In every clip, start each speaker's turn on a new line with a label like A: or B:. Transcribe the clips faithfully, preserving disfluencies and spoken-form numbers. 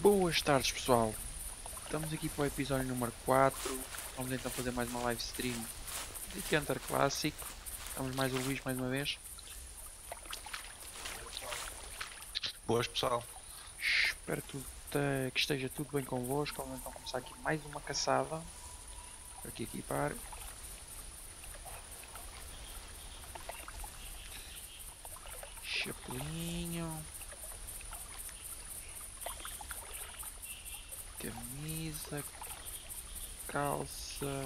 A: Boas tardes, pessoal. Estamos aqui para o episódio número quatro. Vamos então fazer mais uma live stream de Canter Clássico. Estamos mais o Luís mais uma vez.
B: Boas, pessoal.
A: Espero que, que esteja tudo bem convosco. Vamos então começar aqui mais uma caçada. Para aqui equipar. Chapelinho. Camisa. Calça.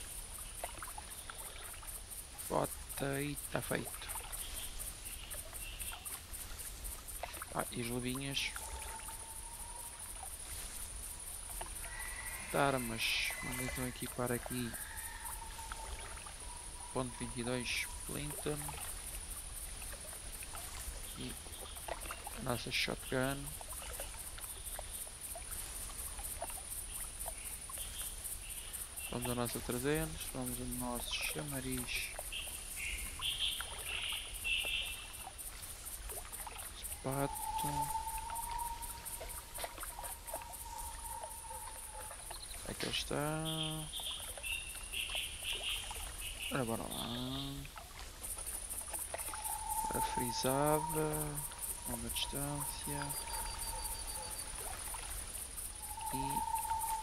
A: Bota e está feito. Ah, e as luvinhas. De armas. Vamos então equipar aqui. Ponto vinte e dois Plinton. E a nossa shotgun. Vamos ao nosso trezentos, vamos ao nosso chamariz. Pato. Aqui ele está. Ora, bora lá. Ora, frisada. Longa distância. E...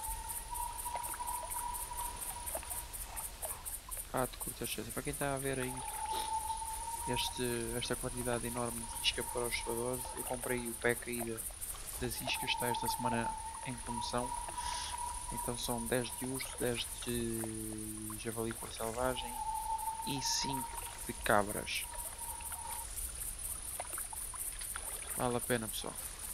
A: pato, curta distância. Para quem está a ver aí este, esta quantidade enorme de isca para os jogadores, eu comprei o pack aí de, das iscas, está esta semana em promoção. Então são dez de urso, dez de javali por selvagem e cinco de cabras. Vale a pena, pessoal.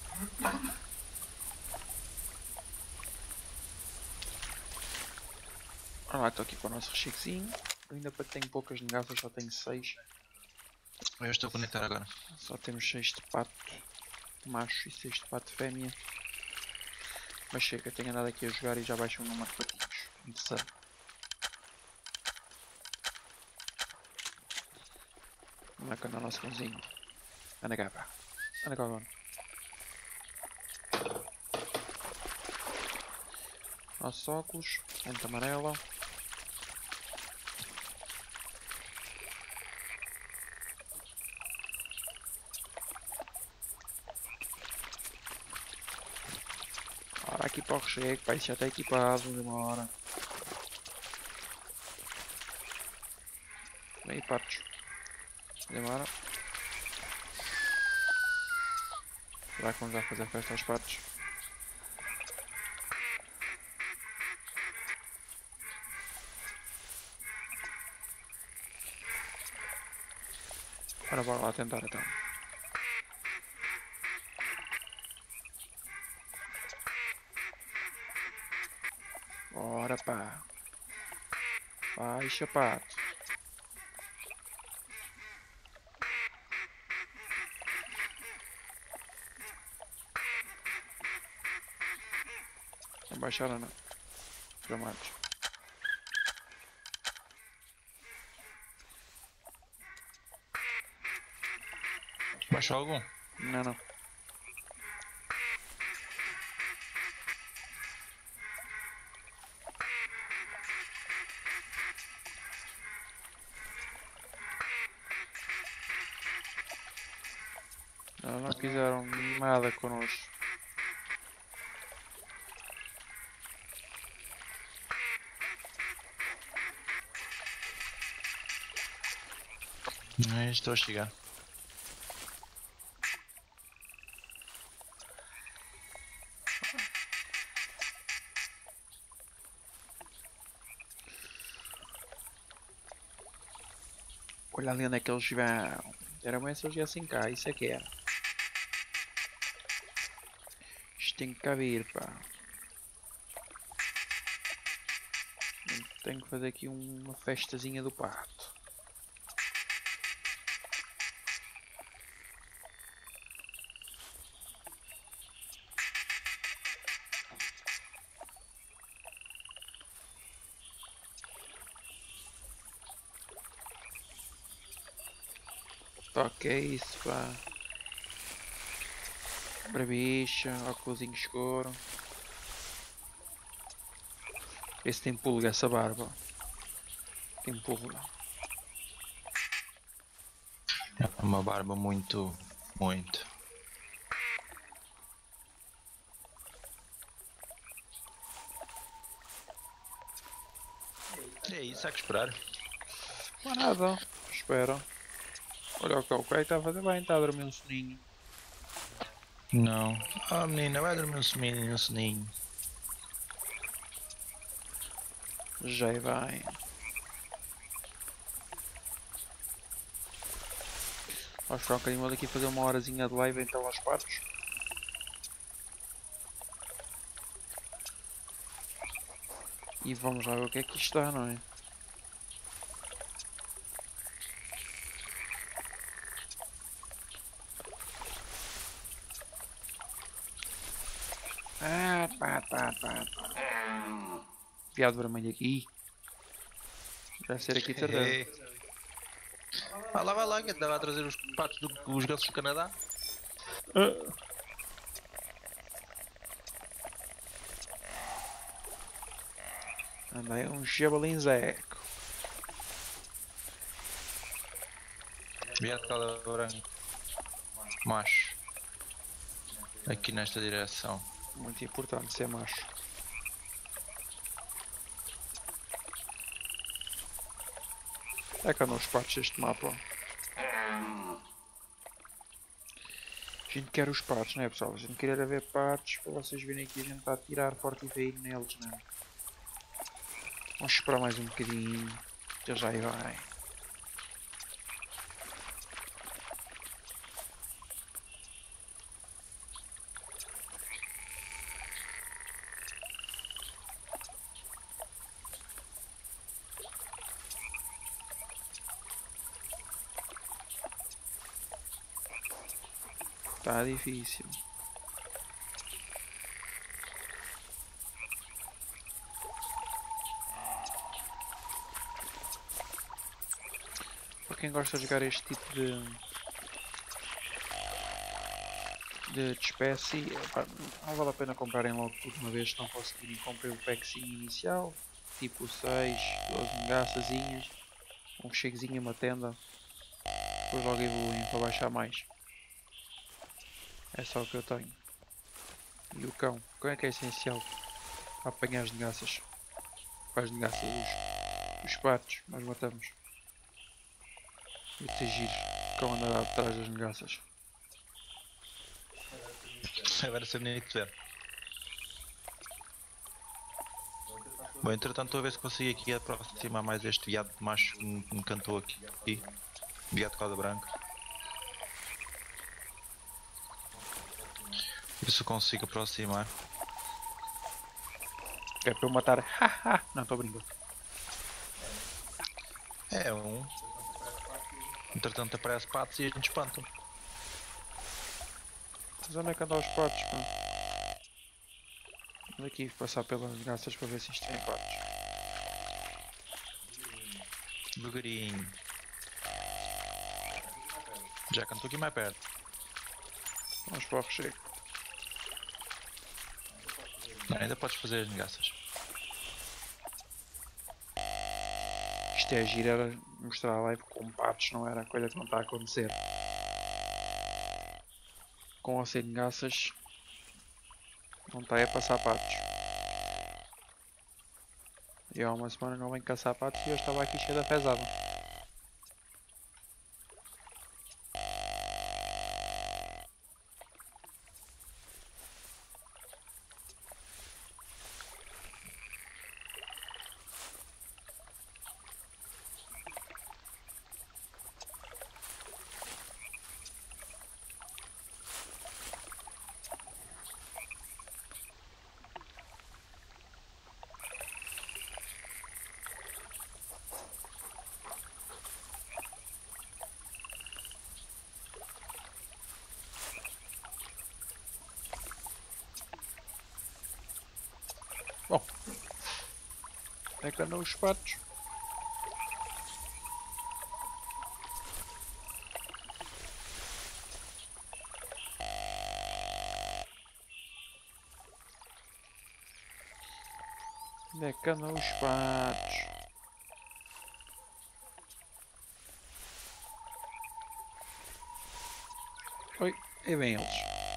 A: Ora lá, estou aqui com o nosso rechequezinho. Eu ainda tenho poucas negaças, só tenho seis.
B: Eu estou a conectar agora.
A: Só temos seis de pato macho e seis de pato fêmea. Mas chega, tenho andado aqui a jogar e já baixo o número de patinhos. Interessante. Vamos lá com o nosso cãozinho. Anda cá, pá. Anda cá agora. Nossos óculos. Lente amarela. Ora, aqui para o recheio, pá, isso já está equipado, demora. Vem aí, patos. Demora. Será que vamos lá fazer festa aos patos? Ora, bora lá tentar então. Bora, pá. Baixa, pato. Não baixaram, não. Gramados.
B: Baixou algum?
A: Não, não. Não, não quiseram nada connosco.
B: Não, estou a chegar.
A: Olha ali onde é que eles vão. Era bem se eles viessem cá, isso é que era. Isto tem que caber, pá. Tenho que fazer aqui uma festazinha do pato. Toca isso, pá. Brabicha, óculos escuro. Esse tem pulga, essa barba. Tem pulga.
B: É uma barba muito, muito. É isso, há que esperar.
A: Não há nada. Espera. Olha o cão, o que está a fazer bem, está a dormir um soninho.
B: Não. Ah, menina, vai dormir um soninho, um soninho.
A: Já vai. Vamos esperar um bocadinho, vou aqui fazer uma horazinha de live então aos patos. E vamos lá ver o que é que isto dá, não é? Ah, pá, pá, pá, pá. Viado vermelho aqui. Deve ser aqui de certeza.
B: Vai lá, vai lá, que eu estava a trazer os patos dos gansos do Canadá.
A: Ah. Anda aí um jabalinzeco.
B: Viado de cauda branca. Macho. Aqui nesta direção.
A: Muito importante ser macho. É que andam os patos deste mapa. A gente quer os patos, não é pessoal? A gente quer era ver patos para vocês verem aqui a gente está a tirar forte e feio neles, não é? Vamos esperar mais um bocadinho. Já já vai. Está difícil. Para quem gosta de jogar este tipo de de, de espécie, epá, não vale a pena comprarem logo tudo de uma vez se não conseguirem. Comprei o packzinho inicial, tipo seis, doze negaçazinhas, um cheguezinho, uma tenda, depois logo evoluem para baixar mais. É só o que eu tenho. E o cão, o cão é que é essencial para apanhar as negaças. Para as negaças, os, os patos, nós matamos. E te giro, o cão anda atrás das negaças.
B: Agora ser bonito de ver. Bom, entretanto estou a ver se consigo aqui aproximar mais este viado macho que me, que me cantou aqui. Viado de cauda branca. Ver se eu consigo aproximar.
A: É para eu matar. Haha! Não, estou brincando.
B: É um. Entretanto aparece patos e a gente espanta.
A: Mas onde é que andam os patos, pá? Vou aqui passar pelas gaças para ver se isto tem patos.
B: Devagarinho. Já cantou aqui mais perto.
A: Vamos para o recheio.
B: Não, ainda podes fazer as negaças.
A: Isto é giro, era mostrar a live com patos, não era a coisa que não está a acontecer. Com ou sem gaças, não está a passar patos. E há uma semana não venho caçar patos e eu estava aqui cheio da pesada. Bom, é que andam os patos. Onde é que andam os patos? Oi, aí vem eles.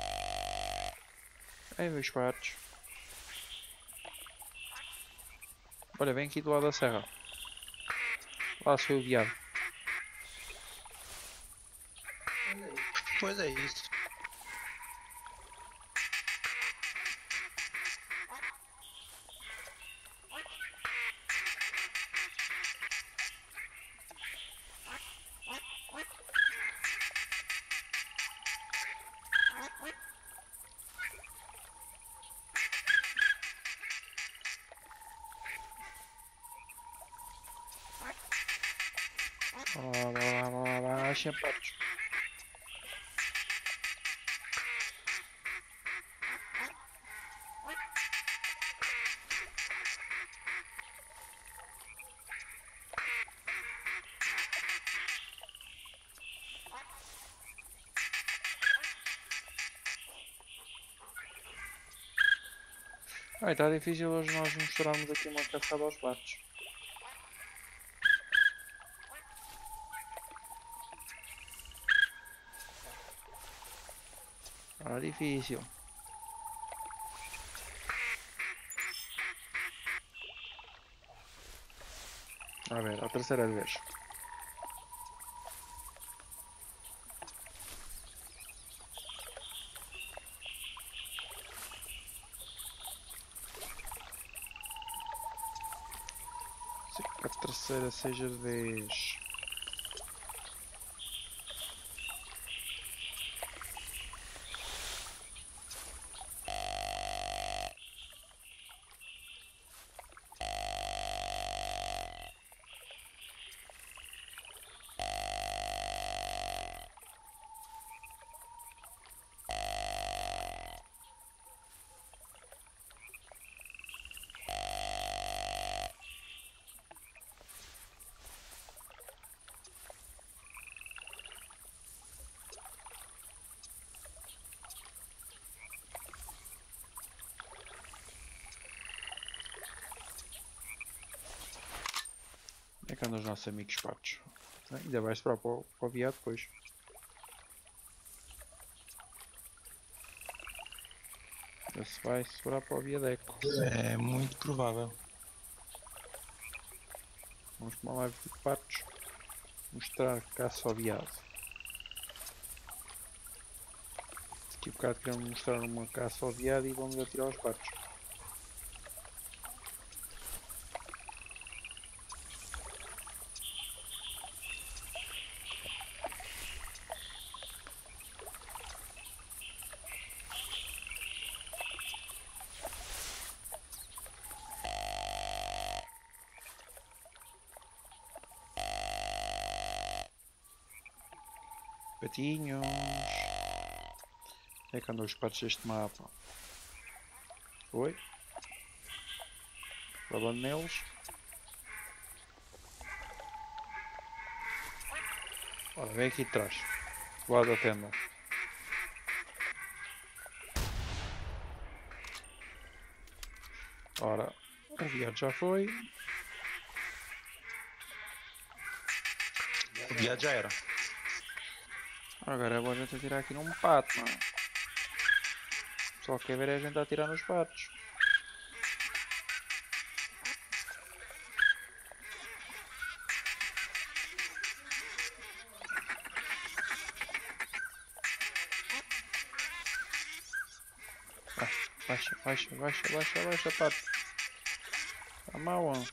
A: Aí vem os patos. Olha, vem aqui do lado da serra. Lá se foi o viado.
B: Pois é isso.
A: Lá, lá, lá, lá, lá, lá, achem patos. Ai, está difícil hoje nós mostrarmos aqui uma caçada aos patos. Está difícil. A ver, a terceira vez. Que a terceira seja de vez. Onde é que andam os nossos amigos patos? Ainda vai esperar para o, para o viado depois. Se vai esperar para o viadeco.
B: É muito provável.
A: Vamos para uma live de patos. Mostrar caça ao viado. Daqui a bocado queremos mostrar uma caça ao viado e vamos atirar os patos. Patinhos. Onde é que andam os patos deste mapa? Oi? Falando neles. Ora, vem aqui de trás. Do lado da tenda. Ora, o viado já foi.
B: O viado já era.
A: Agora vou a gente atirar aqui num pato, mano. Só quer ver a gente atirar nos patos. Vai, baixa, baixa, baixa, baixa, baixa, pato. Tá mal, mano.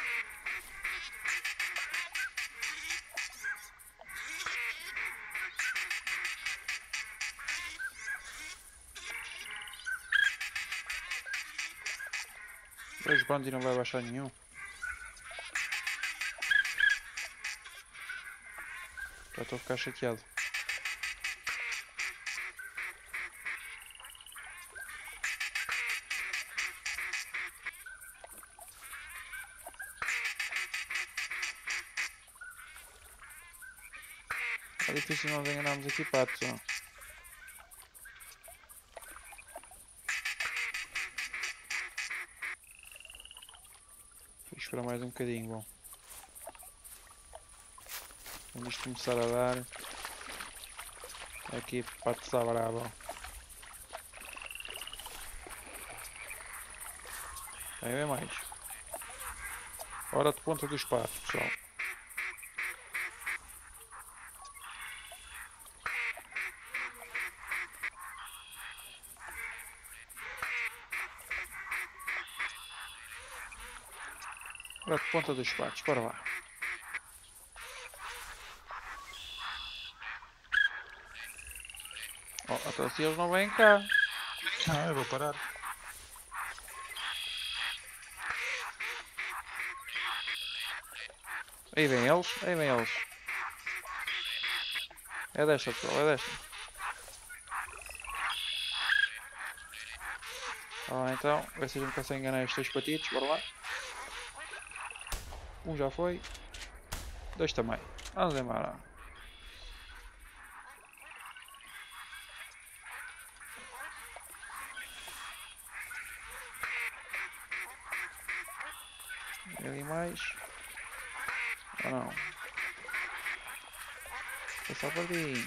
A: Dois bandos e não vai baixar nenhum. Já estou a ficar chateado. É difícil nós enganarmos aqui patos, ó. esperar mais um bocadinho, bom. Quando isto começar a dar. Aqui patos à brava. Aí vem mais. Hora de ponta dos patos, pessoal. Hora de ponta dos patos, bora lá. Oh, até se eles não vêm cá.
B: Ah, eu vou parar.
A: Aí vem eles, aí vem eles. É desta, pessoal, é desta. Ah, então, ver se a gente consegue enganar estes dois patitos, bora lá. Um já foi. Dois também. Vamos embora. E ali mais. Ou não? É só para ali.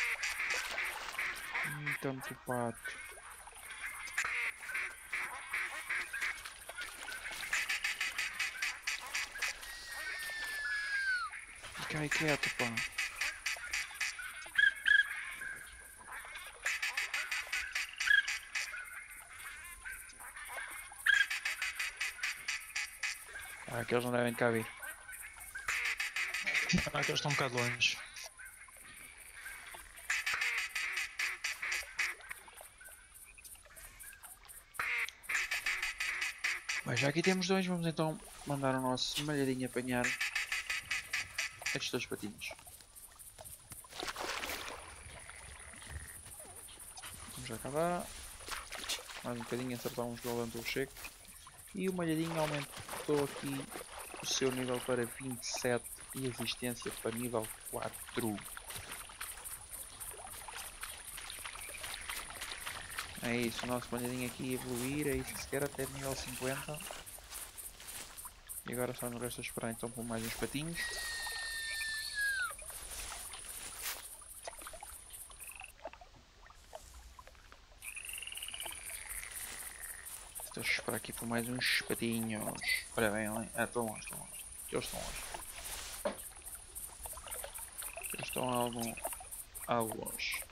A: Hum, tanto pato. Fica aí quieto, pá. Ah, aqueles não devem cá vir.
B: Ah, aqueles estão um bocado longe.
A: Bem, já aqui temos dois, vamos então mandar o nosso malhadinho apanhar estes dois patinhos. Vamos já acabar. Mais um bocadinho, acertar uns galantos secos. E o malhadinho aumentou aqui o seu nível para vinte e sete e a resistência para nível quatro. É isso, o nosso malhadinho aqui evoluir, é isso que se quer, até nível cinquenta. E agora só nos resta esperar então por mais uns patinhos. Deixa eu esperar aqui por mais uns patinhos. Olha bem, olha. Ah, estão longe, estão longe. Eles estão longe. Eles estão algo, algo longe.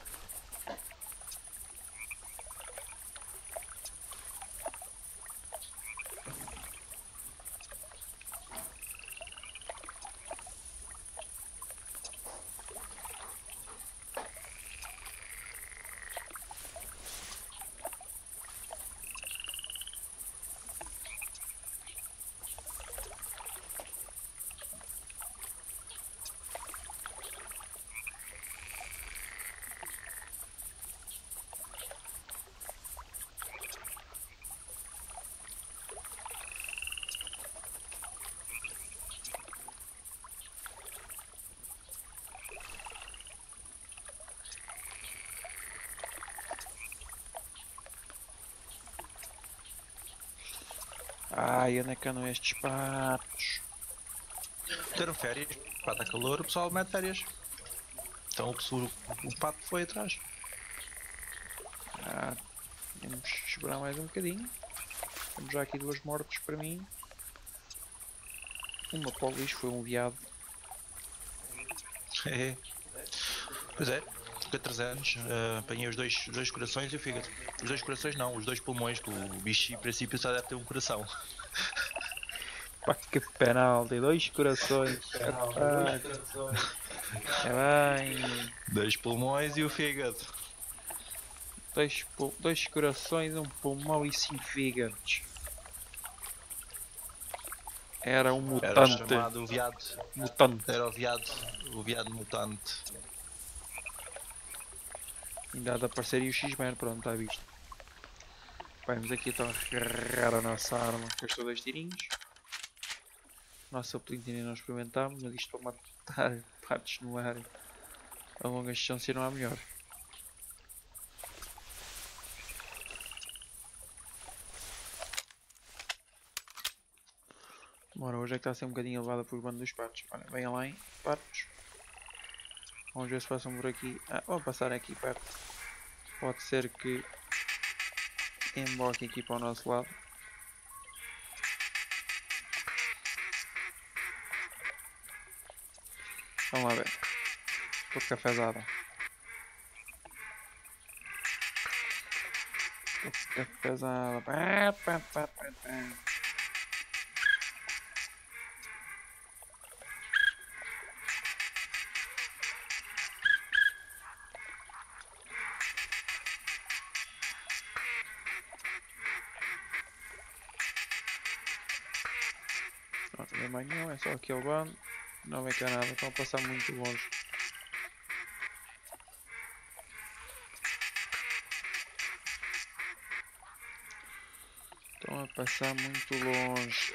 A: Ai, onde é que andam estes patos?
B: Teram férias, pá, está calor, o pessoal mete férias. Então o, pessoal, o pato foi atrás.
A: Ah, vamos esperar mais um bocadinho. Temos já aqui duas mortes para mim. Uma para o lixo, foi um viado.
B: É. Pois é, quatro anos, uh, apanhei os dois, os dois corações e o fígado. Os dois corações não, os dois pulmões, que o bicho em princípio só deve ter um coração.
A: Pá, que penalti, dois corações. É bem.
B: Dois pulmões e o fígado.
A: Dois, dois corações, um pulmão e cinco fígados. Era um mutante.
B: Era o chamado viado.
A: Mutante.
B: Era o viado, o viado mutante.
A: Ainda há de aparecer aí o X-Men, pronto, está visto. Vamos aqui então agarrar a nossa arma. Gastou dois tirinhos. Nossa apelido ainda não experimentámos, mas isto para matar patos no ar a longa distância não há melhor. Bora, hoje é que está a ser um bocadinho elevada por bando dos patos. Olha, venham lá, hein, patos. Vamos ver se passam por aqui. Ah, vou passar aqui perto. Pode ser que emboque aqui para o nosso lado. Vamos lá ver. Estou de cafezada. Estou de cafezada. Pá, pá, pá, pá, pá. Pronto, nem mais não, é só aquele bando. Não vem cá nada, estão a passar muito longe. Estão a passar muito longe.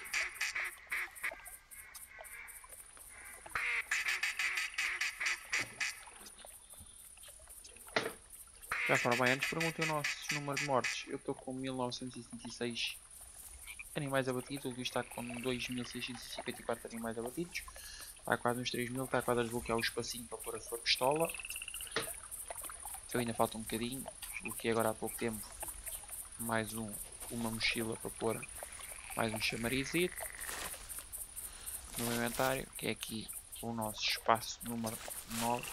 A: Já foram bem, antes perguntem o nosso número de mortes. Eu estou com mil novecentos e setenta e seis animais abatidos, o Luís está com dois mil seiscentos e cinquenta e quatro animais abatidos. Está quase uns três mil, está quase a desbloquear o espacinho para pôr a sua pistola. Eu ainda falta um bocadinho, desbloqueei agora há pouco tempo mais um, uma mochila para pôr mais um chamarizito no meu inventário, que é aqui o nosso espaço número nove.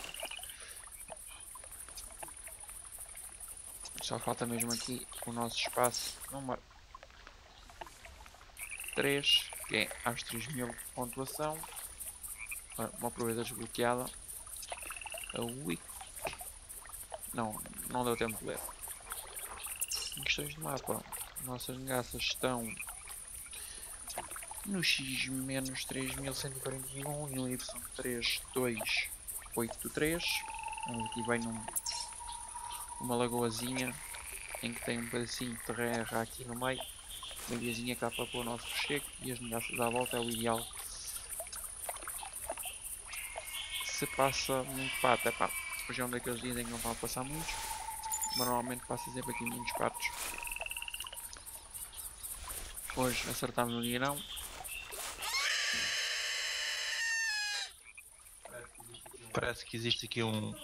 A: Só falta mesmo aqui o nosso espaço número três, que é às três mil de pontuação. Uma proeza desbloqueada. A Ui. Não, não deu tempo de ler. Em questões de mapa, nossas negaças estão no X menos três mil cento e quarenta e um e no Y três dois oito três. Aqui vem um, uma lagoazinha em que tem um pedacinho de terra aqui no meio. Uma ilhazinha que dá para pôr o nosso recheio e as negaças à volta é o ideal. Se passa muito pato, é pá, hoje é um daqueles dias em que não está a passar muitos, mas normalmente passa sempre aqui muitos patos. Hoje acertámos no dia não.
B: Parece que existe aqui um...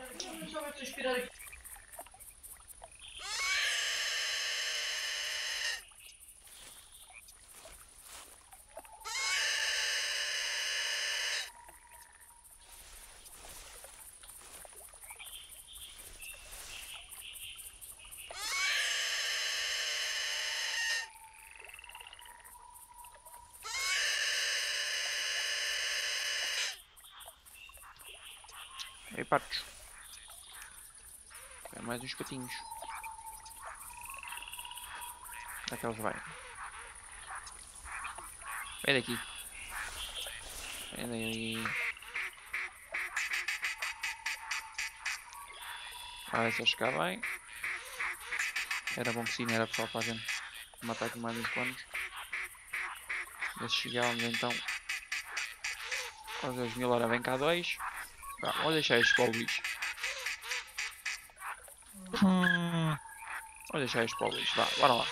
A: Ei patos. É mais uns patinhos. Onde é que eles vão? Vem daqui. Vem daí. Ah, se eu chegar bem. Era bom que sim, era pessoal para a gente matar aqui mais uns quantos. Se chegávamos então aos dois mil, ora vem cá dois. Tá, vou deixar estes para o Luís.
B: Hum,
A: Vou deixar estes para o Luís. Vá, bora lá.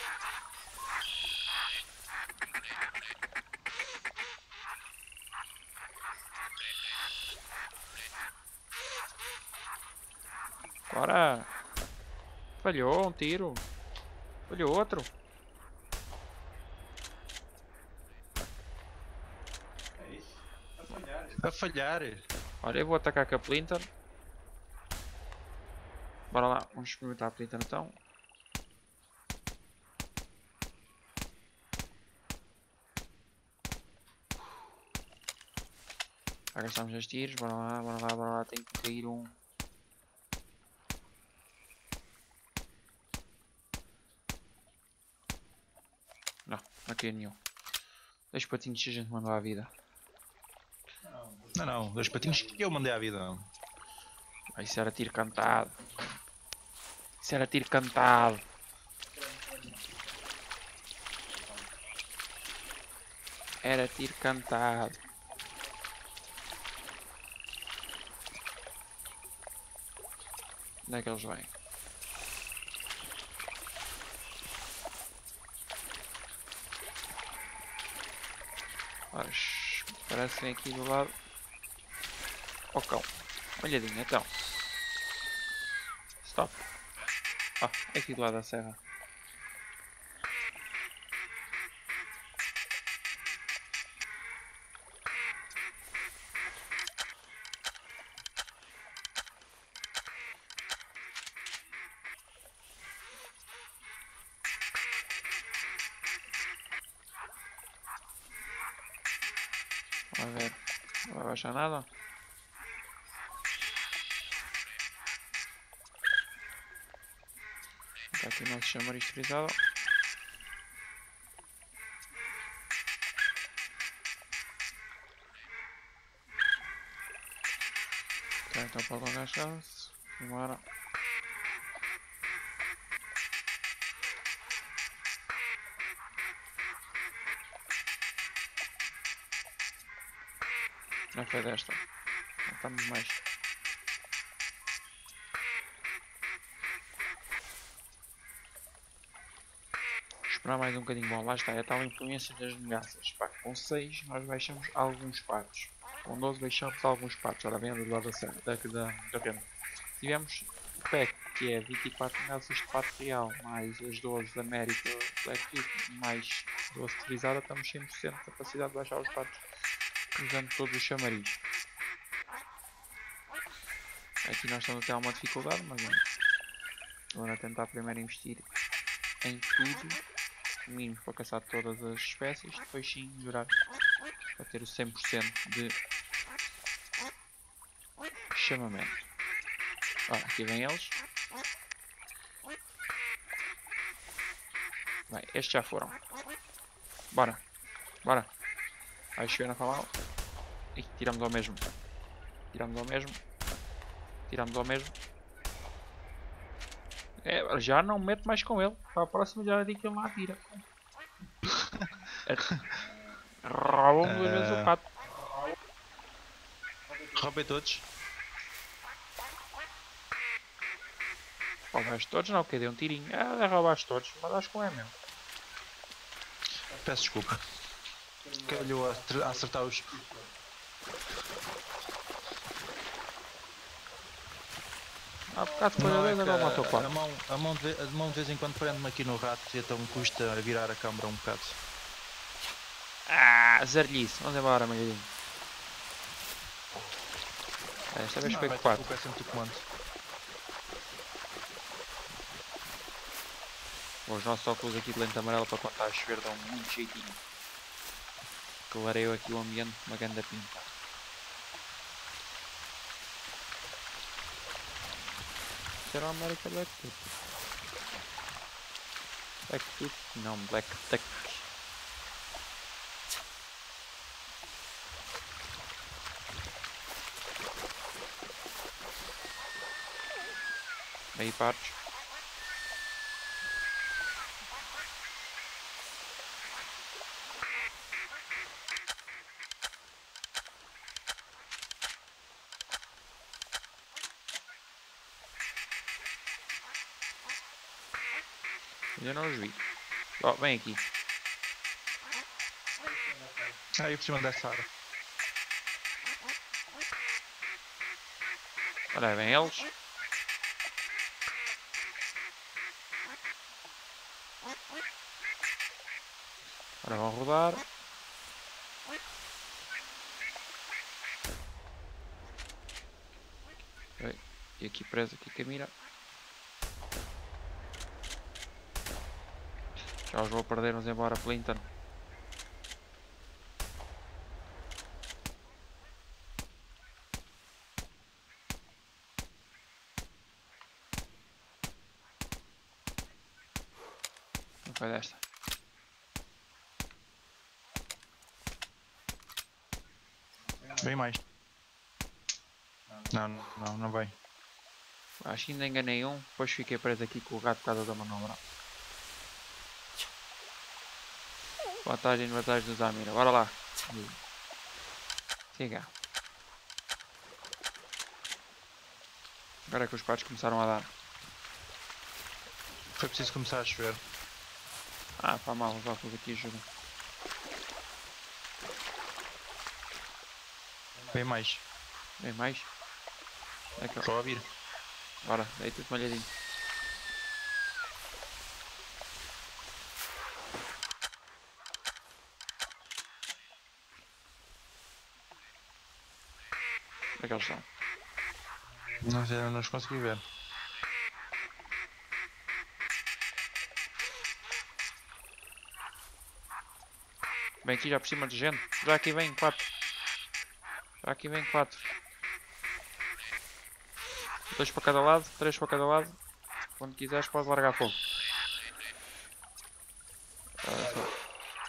A: Bora. Falhou um tiro. Falhou outro.
B: a falhar.
A: Olha, eu vou atacar com a Plinter. Bora lá, vamos experimentar a Plinter então. Já gastamos os tiros, bora lá, bora lá, bora lá, tem que cair um. Não, não caiu nenhum. Dois patinhos que a gente mandou à vida.
B: Não, não, dois patinhos que eu mandei à vida. Não.
A: Ah, isso era tiro cantado. Isso era tiro cantado. Era tiro cantado. Onde é que eles vêm? Ora, shhh, parece que vem aqui do lado. Ó cão. Olhadinha, então. Stop. Ah, é aqui do lado da serra. Vamos ver. Não vai baixar nada. Está aqui o nosso chamariz frisado. Ok, então para alongar chance. Demora. Não foi desta. Não estamos mais. Esperar mais um bocadinho. Bom, lá está. É a tal influência das negaças. Pá, com seis nós baixamos alguns patos. Com doze baixamos alguns patos. Ora bem, do lado da serra. Da, da, da renda. Tivemos o pack, que é vinte e quatro negaças de pato real. Mais as doze da América Black Hit. Mais doze frisada. Estamos cem por cento de capacidade de baixar os patos. Usando todos os chamariz. Aqui nós estamos a ter alguma dificuldade, mas vamos agora tentar primeiro investir em tudo, mínimo para caçar todas as espécies, depois sim melhorar para ter o cem por cento de chamamento. Ora, aqui vem eles. Bem, estes já foram. Bora, bora. Vai chover na famal. E tiramos ao mesmo. Tiramos ao mesmo. Tiramos ao mesmo. É, já não meto mais com ele. Para a próxima já digo que ele lá tira. Roubam duas vezes o pato.
B: Roubei todos.
A: Roubaste todos? Não, que dei um tirinho. Ah, roubaste todos, mas acho que não é mesmo.
B: Peço desculpa. Calhou a acertar os.
A: Há bocado foi a
B: Não, é
A: dois,
B: que
A: agora matou
B: a,
A: quatro.
B: a, mão, a, mão de, a mão de vez em quando prende-me aqui no rato e então me custa virar a câmara um bocado.
A: Ah, zarlhice. Vamos embora, malhadinho. Esta vez
B: Não,
A: foi
B: vai
A: com
B: ter
A: quatro.
B: culpa, é sempre tu comando.
A: Os nossos óculos aqui de lente amarela para quando está a chover dão muito jeitinho. Clareio aqui o ambiente com uma grande pinta. Será a América Black Tooth? Black Tooth? Não, Black Tuck. Aí partes. Ainda não os vi. Oh, vem aqui.
B: Aí por cima dessa área.
A: Olha, vem eles. Agora vão rodar. E aqui preso aqui com a mira. Já os vou perder, vamos embora, Clinton. Não foi desta.
B: Vem mais. Não, não, não vai.
A: Acho que ainda enganei um, depois fiquei preso aqui com o gato por causa da manobra. Vantagem e vantagem do Zamira, bora lá. Siga. Agora é que os patos começaram a dar.
B: Foi preciso começar a chover.
A: Ah, pá mal, os óculos aqui ajudam.
B: Vem mais.
A: Vem mais? É que eu...
B: Só a vir.
A: Bora, deita-te malhadinho. Onde é que eles estão?
B: Não sei, não os consegui ver.
A: Vem aqui já por cima de gente. Já aqui vem quatro. Já aqui vem quatro. Dois para cada lado, três para cada lado. Quando quiseres podes largar fogo. Ah, só.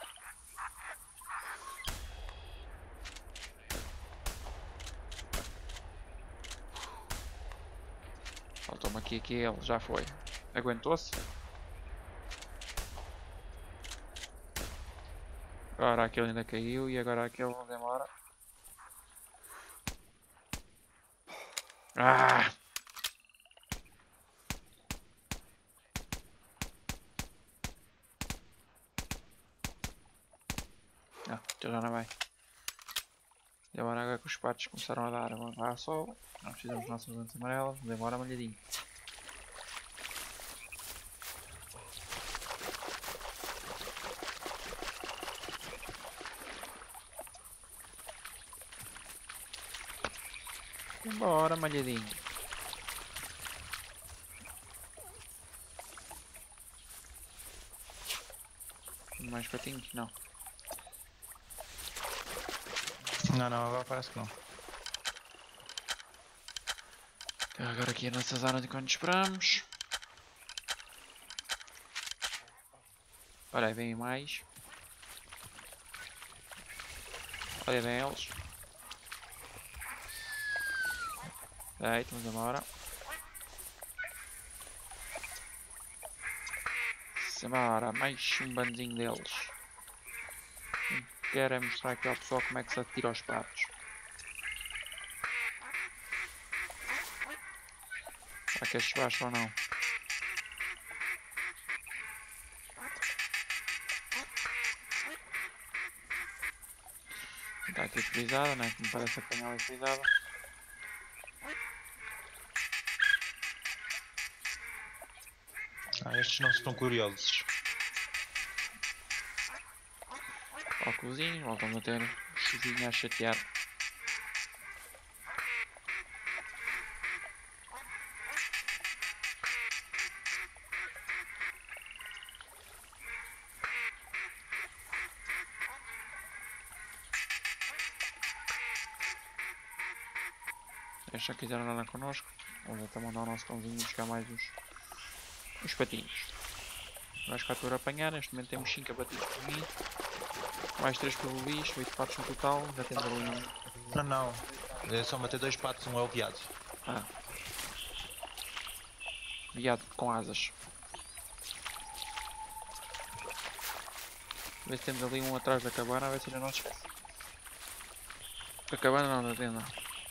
A: Faltou-me aqui, aqui ele, já foi. Aguentou-se? Agora aquele ainda caiu e agora aquele não demora. Ah! Não, já não vai. E agora, agora que os patos começaram a dar a sol, nós fizemos nossas lentes amarelas, demora malhadinho. Bora malhadinho. Mais patinhos? Não.
B: Não, não, agora parece que não.
A: Agora aqui a nossa zona de quando esperamos. Olha aí, vem mais. Olha bem eles. Aí, estamos embora. Simbora, mais um bandinho deles. Quero é mostrar aqui ao pessoal como é que se atira aos patos. Será que estes baixam ou não? Está aqui utilizada, né? Que me parece apanhar utilizada.
B: Ah, estes não estão curiosos.
A: Óculosinhos, voltamos a ter chuvinha a chatear. Eles já quiseram andar connosco. Vamos até mandar o nosso cãozinho buscar mais os, os patinhos. Vais cá a apanhar, neste momento temos cinco abatidos por mim. Mais três pelo Luís, oito patos no total. Já temos ali um.
B: Não, não. É só matar dois patos, um é o viado.
A: Ah. Viado com asas. Vê se temos ali um atrás da cabana, a ver se ainda não se esquece. Da cabana não, da tenda.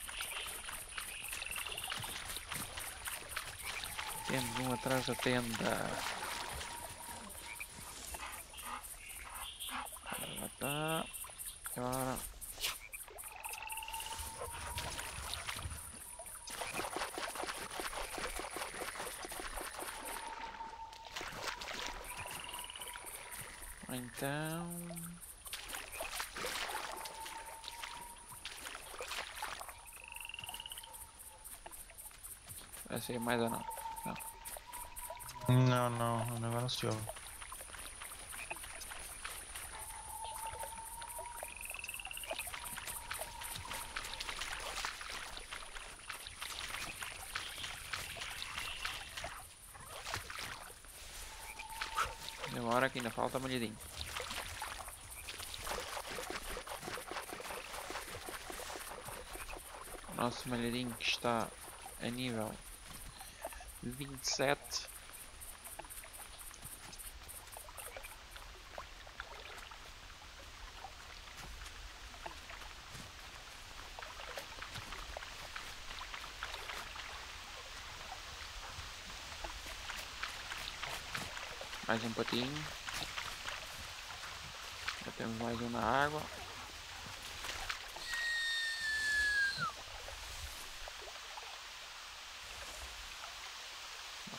A: Temos um atrás da tenda. Já está. Agora. Então. Vai ser mais ou não? Não.
B: Não, não, o negócio não se ouve.
A: Demora que ainda falta molhadinho. O nosso malhadinho que está a nível vinte e sete. Mais um patinho. Já temos mais um na água.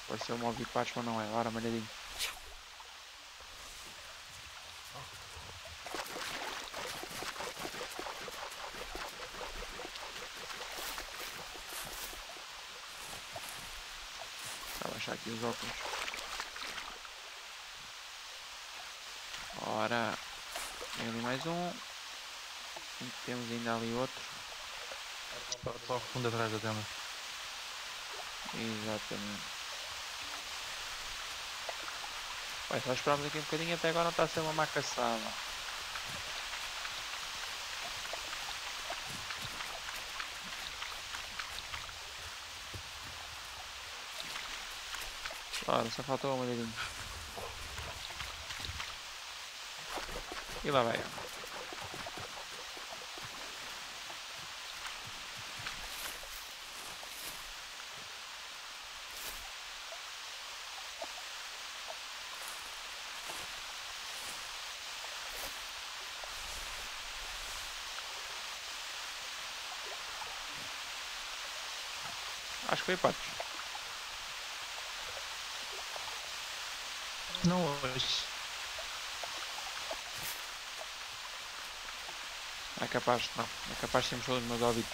A: Vai ser o modo de patos, mas não é. Ora, malhadinho. Vou baixar aqui os óculos. Ora, tem ali mais um. E temos ainda ali outro.
B: Só, só o fundo atrás da tenda.
A: Exatamente. Vai, só esperamos aqui um bocadinho, até agora não está a ser uma má caçada. Ora, só faltou uma olhadinha. E lá vai ela. Acho que foi patos.
B: Não hoje.
A: Não é capaz, não. É capaz de sermos todos meus ouvidos.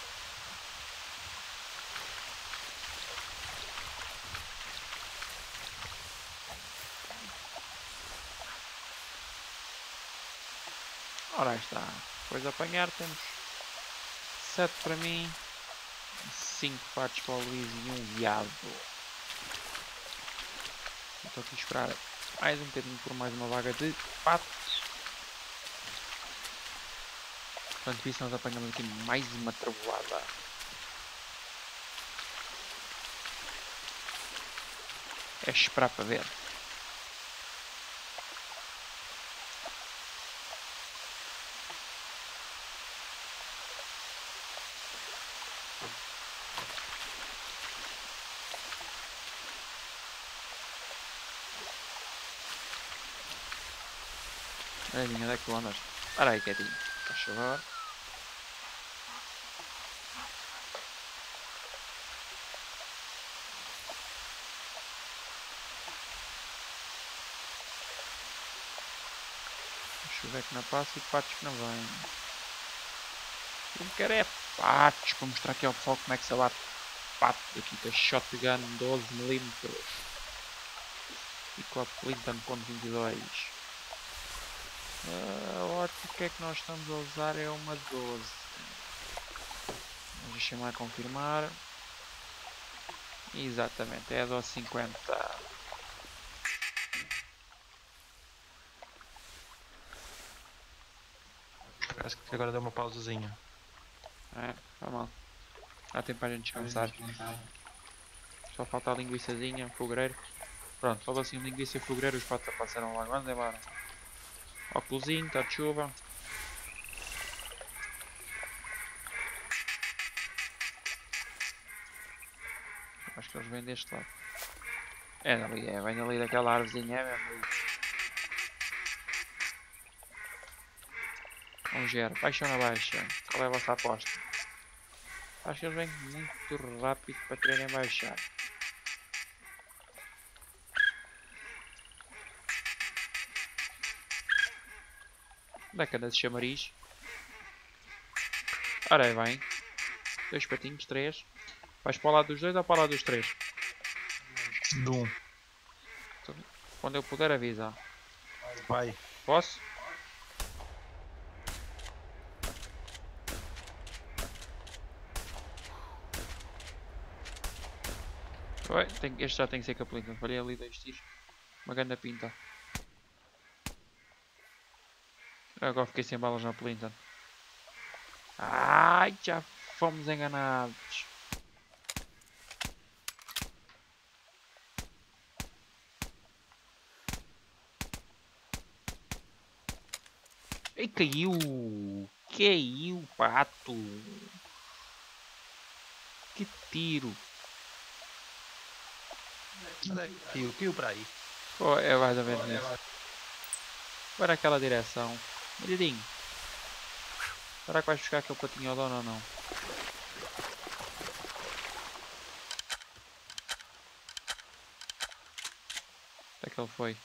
A: Ora, aí está. Depois de apanhar temos sete para mim, cinco patos para o Luís e um viado. Estou aqui a esperar mais um bocadinho por mais uma vaga de patos. Enquanto isso nós apanhamos aqui mais uma trevoada. É esperar para ver. Olha, onde é que tu andas? Para aí, quietinho. Faz favor. Chover que não passa e patos que não vêm. Eu quero é patos para mostrar aqui ao pessoal como é que se abate patos aqui com a shotgun doze milímetros e com a Plinton ponto vinte e dois. A ótica que nós estamos a usar é uma doze. Deixa-me lá confirmar. Exatamente, é a doze cinquenta.
B: Parece que agora deu uma pausazinha.
A: É, tá mal. Dá tempo para a gente descansar. Só falta a linguiçazinha, fogueiro. Pronto, falou assim linguiça e fogueiro, os patos passaram lá. Vamos embora. Óculosinho, está de chuva. Acho que eles vêm deste lado. É dali, é, vem ali daquela árvorezinha, é mesmo. Vamos ver, baixa ou não baixa? Qual é a vossa aposta? Acho que eles vêm muito rápido para quererem baixar. Década de chamariz. Ora aí vem. Dois patinhos, três. Vais para o lado dos dois ou para o lado dos três?
B: Do um.
A: Quando eu puder avisar.
B: Vai.
A: Posso? Ué, tem, este já tem que ser capulito. Falei ali dois tiros. Uma grande pinta. Agora fiquei sem balas na Plinton. Ai, já fomos enganados. E caiu. Caiu, pato. Que tiro.
B: Caiu, caiu para aí.
A: Oh, é mais ou menos isso. Para aquela direção. Miradinho. Será que vais buscar aquele patinho ao dono ou não? Onde é que ele foi?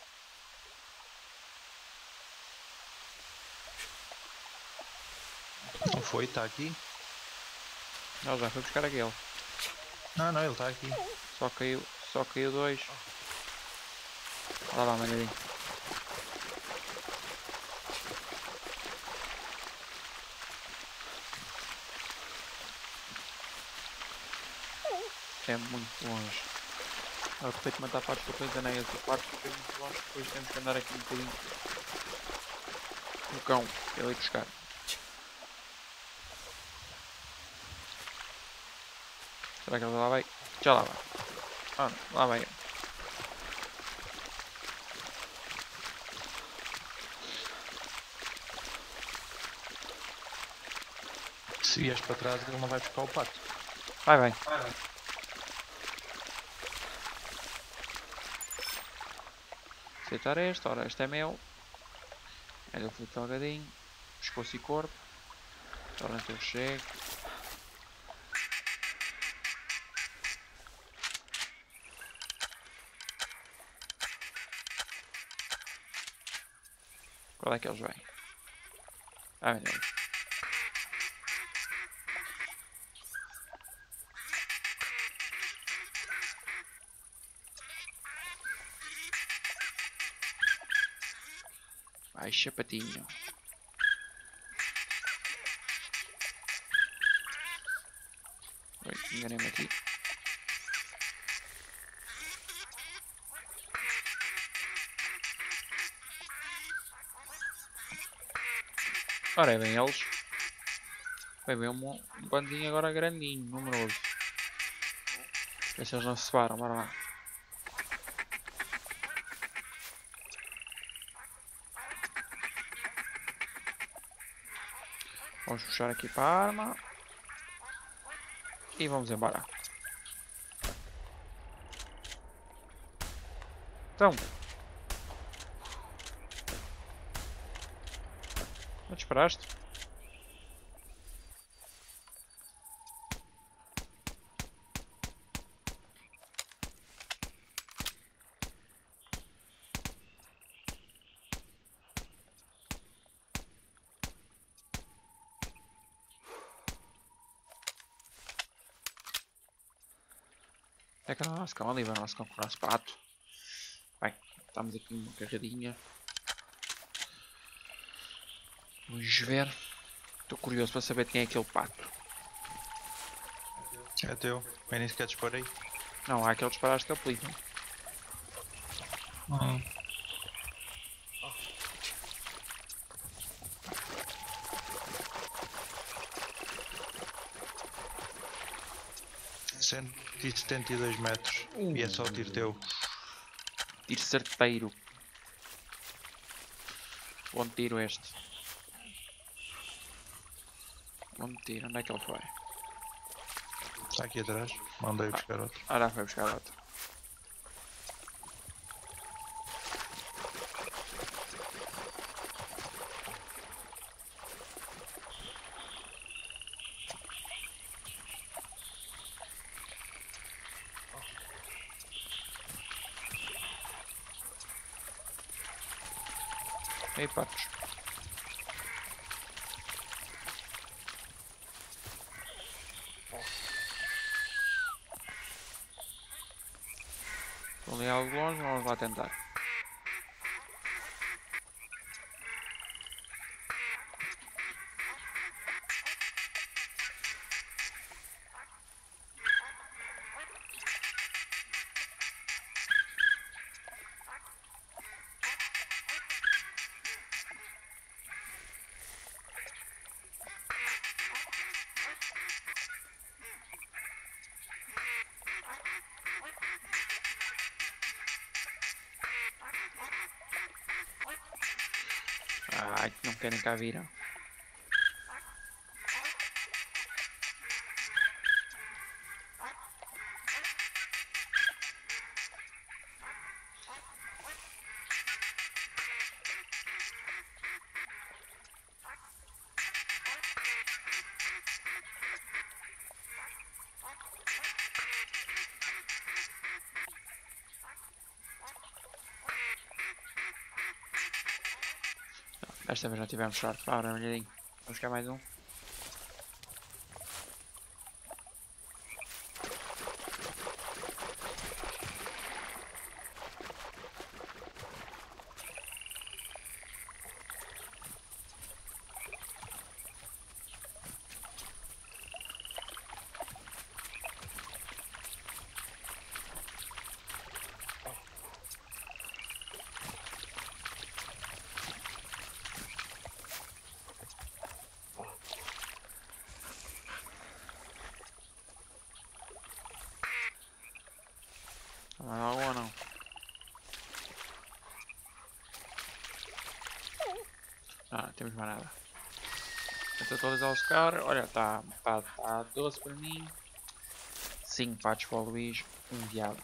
B: Não foi, está aqui.
A: Não, já foi buscar aquele.
B: Não, não, ele está aqui.
A: Só caiu, só caiu dois. Lá lá, maneirinho. É muito longe. Eu tenho que matar partes para depois anéis e partes porque é muito longe. Depois temos que andar aqui um bocadinho. O cão, ele ir buscar. Será que ele lá vai? Já lá vai. Ah, não, lá vai.
B: Se vies para trás, ele não vai buscar o pato.
A: Vai, vai. Aceitar este, ora este é meu. Ele eu fui talgadinho. Pescoço e corpo. Ora eu chego. Qual é que eles vêm? Ah, meu Deus. Vai, chapatinho. Oi, enganei-me aqui. Ora, é bem eles. Vai ver um, um bandinho agora grandinho, numeroso. Vê se eles não se separam, bora lá. Vamos puxar aqui para a arma. E vamos embora. Então. Não te esperaste? É que o nosso cão ali, vai o nosso cão com o nosso pato. Bem, estamos aqui numa carradinha. Vamos ver. Estou curioso para saber quem é aquele pato.
B: É teu. Eu nem sequer disparei.
A: Não, há aqueles parados que aplicam.
B: Hum. cento e setenta e dois metros.
A: Uh.
B: E é só o tiro teu.
A: Tiro certeiro. Bom tiro este. Bom tiro, onde é que ele foi?
B: Está aqui atrás. Mandei buscar outro.
A: Ah, já foi buscar outro. Ei, patos. Estão ali algo longe, vamos lá tentar. Ai, não querem cá vir. Esta vez não tivemos sorte. Vá, olhadinho. Vamos buscar mais um. Mais água ou não? Ah, não temos mais nada. Estou atualizar o Scar. Olha, está tá, tá doze para mim. cinco patos para o Luís. um diabo.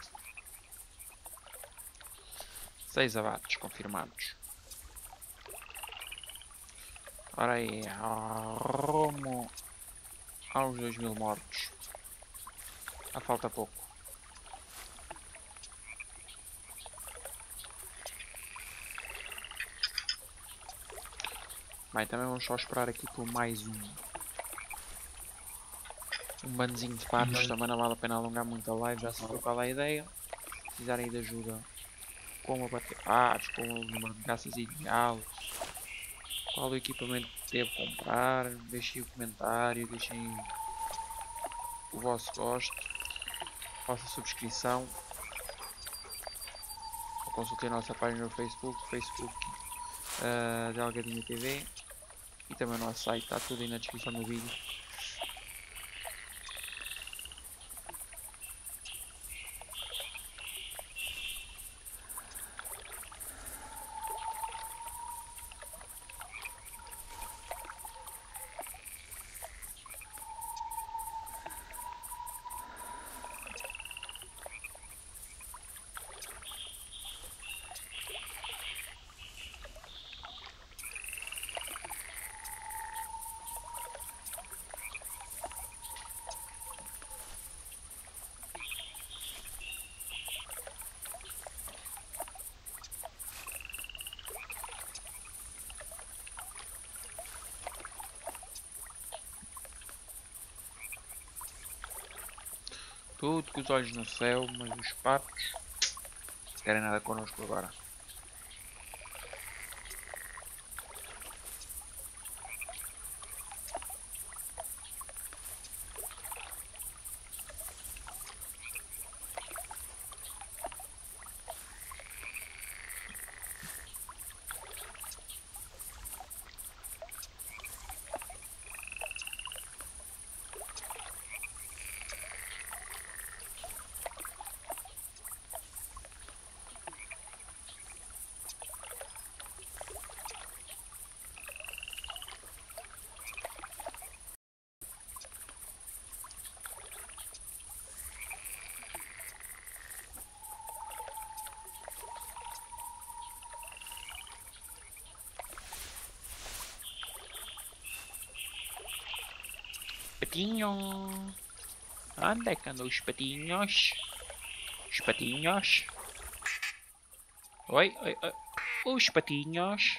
A: seis abates confirmados. Ora aí, rumo aos dois mil mortos. Ah, falta pouco. Bem, também vamos só esperar aqui por mais um. Um bandozinho de patos.
B: Não.
A: Também não vale a pena alongar muito a live. Já se foi qual é a ideia. Se precisarem de ajuda como abater patos, com o número de caças ideal, qual o equipamento que devo comprar, deixem o comentário, deixem o vosso gosto, a vossa subscrição, ou consultem a nossa página no Facebook, Facebook uh, Delgadinho T V, e também o nosso site, está tudo aí na descrição do vídeo. Tudo com os olhos no céu, mas os patos não querem nada connosco agora. Patinho! Onde é que andam os patinhos? Os patinhos? Oi, oi, oi. Os patinhos?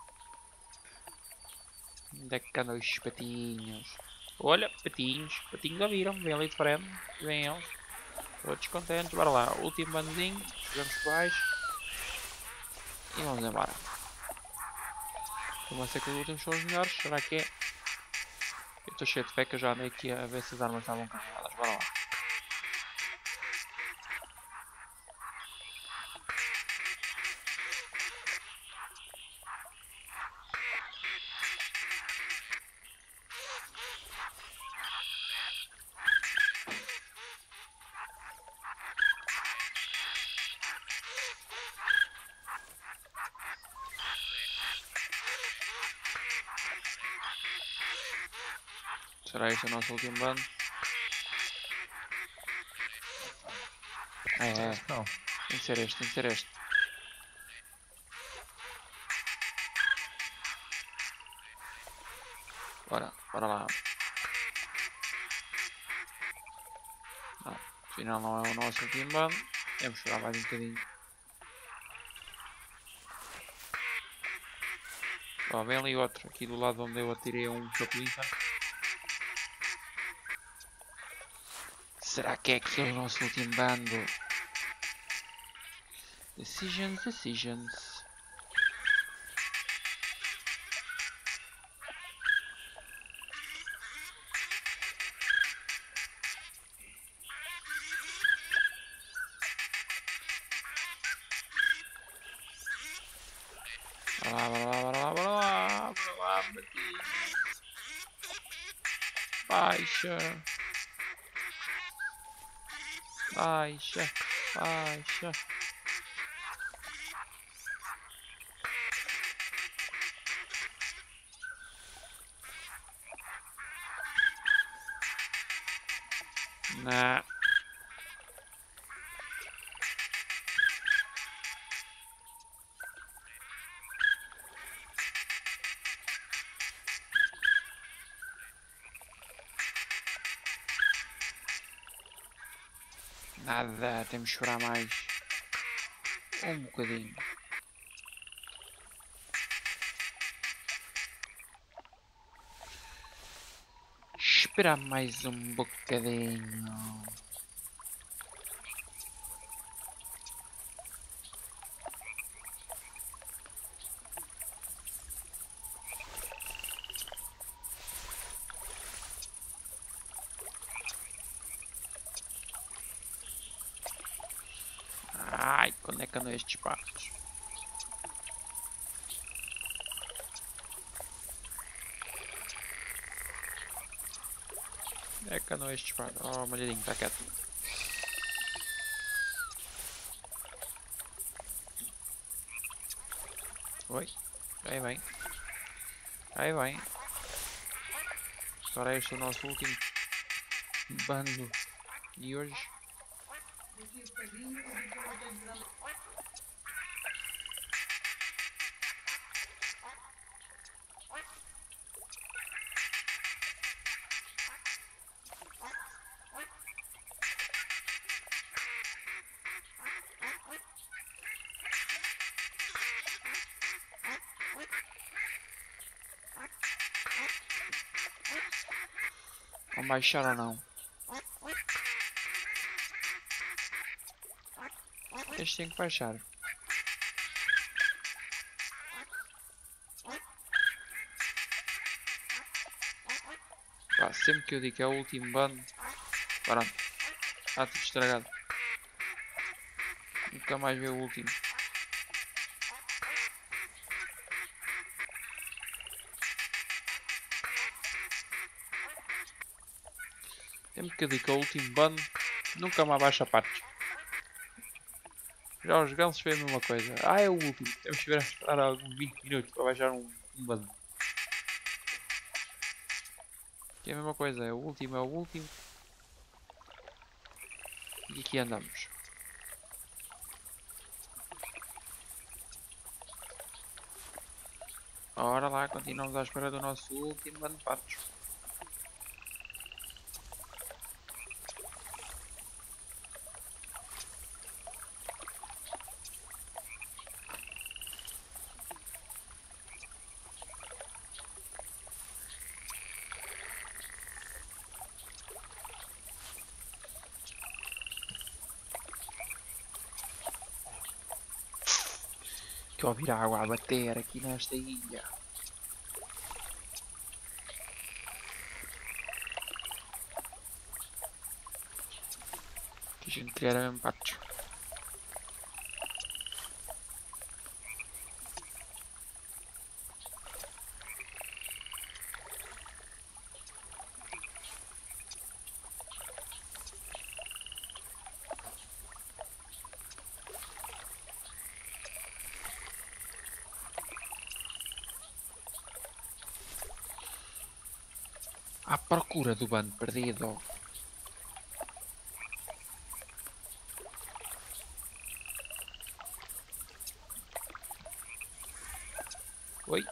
A: Onde é que andam os patinhos? Olha, patinhos. Patinhos ouviram, vem ali de frente. Vem eles. Todos contentes. Bora lá. Último bandozinho. Jogamos por baixo. E vamos embora. Como ser que os últimos são os melhores? Será que é? Eu estou cheio de fé que eu já andei aqui a ver se as armas estavam carregadas. Bora lá. Será este o nosso último bando? É, é.
B: Não.
A: Tem que ser este, tem que ser este. Bora, bora lá. Não, afinal não é o nosso último bando. Temos que esperar mais um bocadinho. Ó, vem ali outro, aqui do lado onde eu atirei um chapolita. Será que é que é o nosso último bando? Decisions, decisions. Bora lá, bora lá, bora lá, bora lá, bora lá, Martins. Baixa. Baixa, baixa. Nah. Nada, temos que esperar mais um bocadinho. Esperar mais um bocadinho. Ai, quando é que andam estes patos? É que andam estes patos? Oh, malhadinho, está quieto. Oi, aí vem. Aí vem. Agora este é o nosso último bando de hoje. Vão baixar ou não? Este tem que baixar. Pá, sempre que eu digo que é o último bando, pronto, está tudo estragado. Nunca mais vê o último. Sempre que eu digo que é o último bando, nunca mais baixa partes. Já os gansos fez a mesma coisa. Ah, é o último. Temos que esperar alguns vinte minutos para baixar um, um bando. Que é a mesma coisa. É o último, é o último. E aqui andamos. Ora lá, continuamos à espera do nosso último bando de patos. Que ouvir a água a bater aqui nesta ilha. Que a gente queria era mesmo patos. À procura do bando perdido. Oi?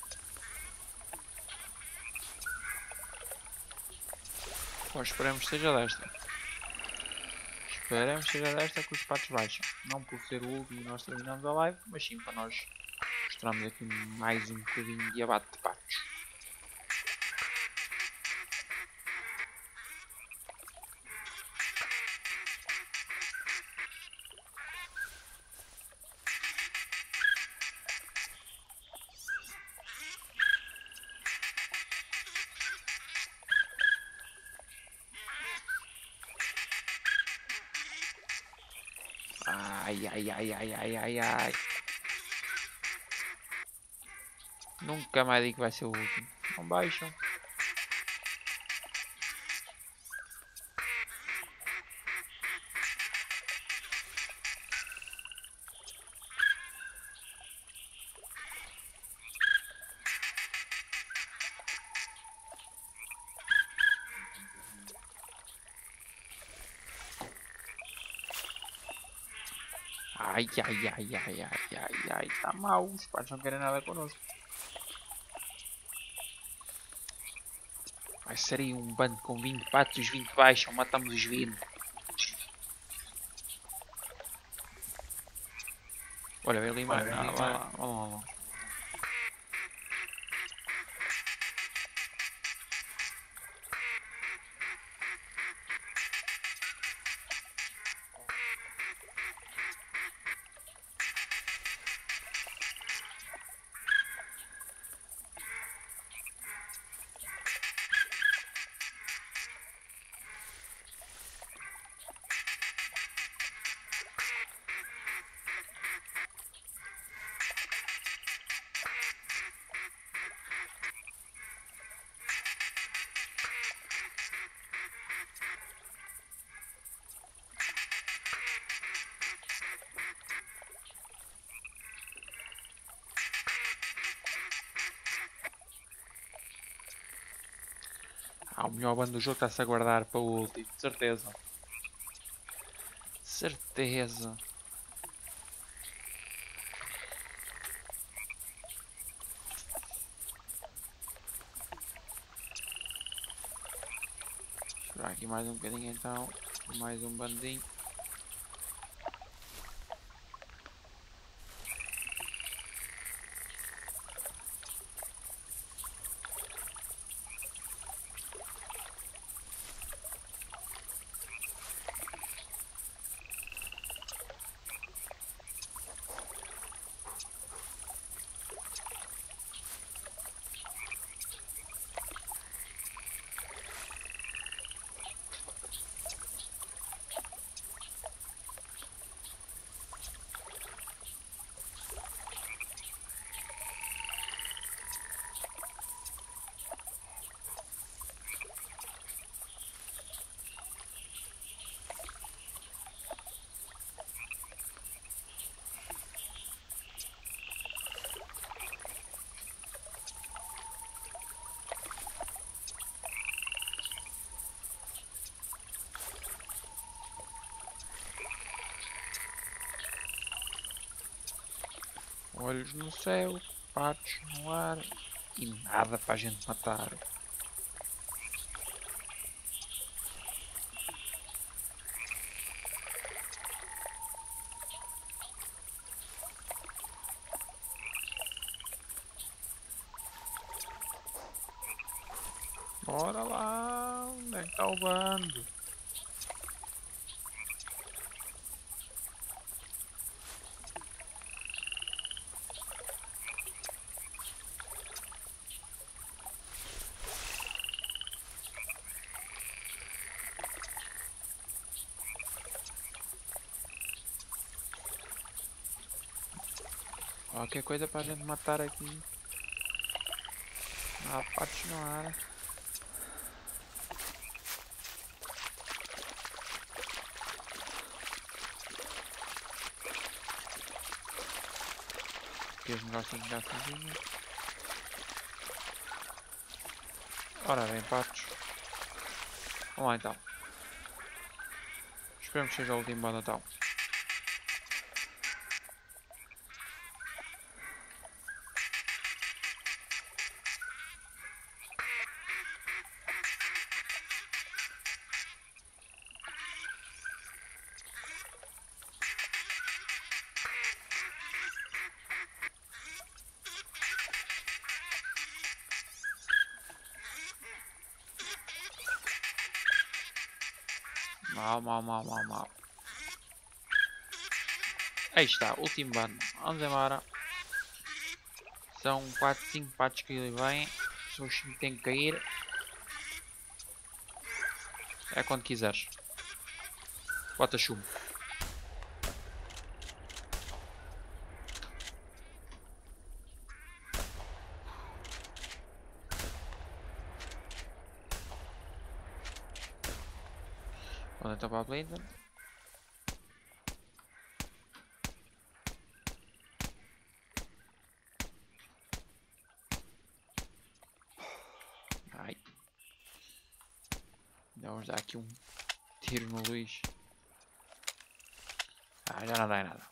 A: Bom, esperemos que seja desta. Esperemos que seja desta que os patos baixam. Não por ser o último e nós terminamos a live, mas sim para nós mostramos aqui mais um bocadinho de abate de patos. Ai, ai, ai, ai, ai, ai, ai. Nunca mais digo que vai ser o último. Não baixam. Ai, ai, ai, ai, ai, ai, ai, tá mal. Os patos não querem nada connosco. Vai ser aí um bando com vinte patos, os vinte baixam, matamos os vinte. Olha, vem ali mais. Ah, vai lá, vai lá, vai lá. Ah, o melhor bando do jogo está-se a guardar para o último, de certeza. Certeza. Esperar aqui mais um bocadinho então. Mais um bandinho. Olhos no céu, patos no ar e nada para a gente matar. Bora lá, onde é que está o bando? Qualquer coisa para a gente matar aqui. Há patos no ar. Aqui os negocinhos já cozinham. Ora bem, patos. Vamos lá então. Esperamos que seja o último bando então. Mal, mal, mal, mal, mal. Aí está, último bando. Vamos embora. São quatro, cinco patos que ali vêm. São os cinco que têm que cair. É quando quiseres. Bota chumbo. Vou então para a blenda. Ai. Vamos dar aqui um tiro no Luís. Ah, já não dá em nada.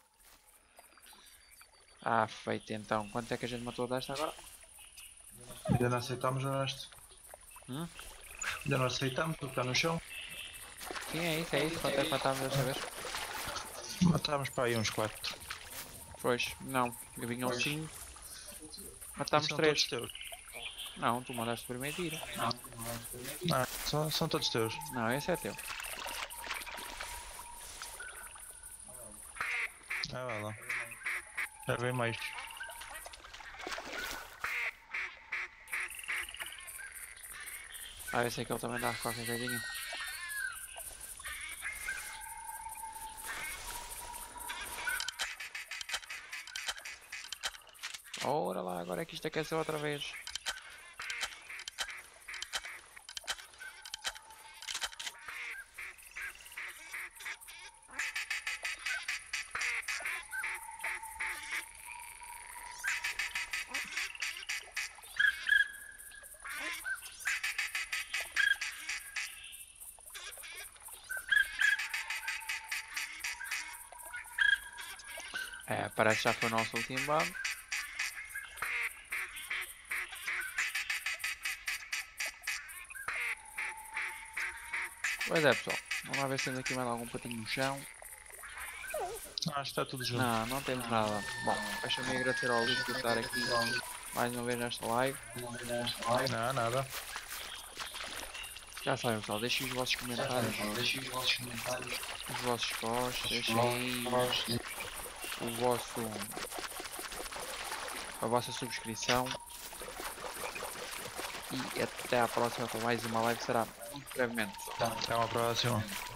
A: Ah, feito então. Quanto é que a gente matou desta agora?
B: Ainda não aceitamos o resto.
A: Hum?
B: Ainda não aceitamos o que está no chão.
A: Sim, é isso, é isso. Quanto é que matámos desta vez?
B: Matámos para aí uns quatro.
A: Pois, não. Vinham cinco. Matámos
B: São
A: três.
B: todos teus.
A: Não, tu mandaste o primeiro tiro.
B: Ah, são, são todos teus.
A: Não, esse é teu.
B: Ah, vai lá. Já vem mais.
A: Ah, eu sei que ele também dá qualquer coisinha. Ora lá, agora é que isto aqueceu outra vez. É, parece que já foi o nosso último bando. Pois é, pessoal. Vamos lá ver se temos aqui mais algum patinho no chão.
B: Ah, está tudo junto.
A: Não, não temos nada. Bom, deixa-me agradecer ao Luís por estar aqui mais uma vez nesta live.
B: Não, nada.
A: Já sabem, pessoal, deixem os vossos comentários,
C: Deixem os vossos comentários.
A: os vossos gostos, deixem aí o vosso, a vossa subscrição. E até à próxima para mais uma live, será muito brevemente.
B: Até uma próxima.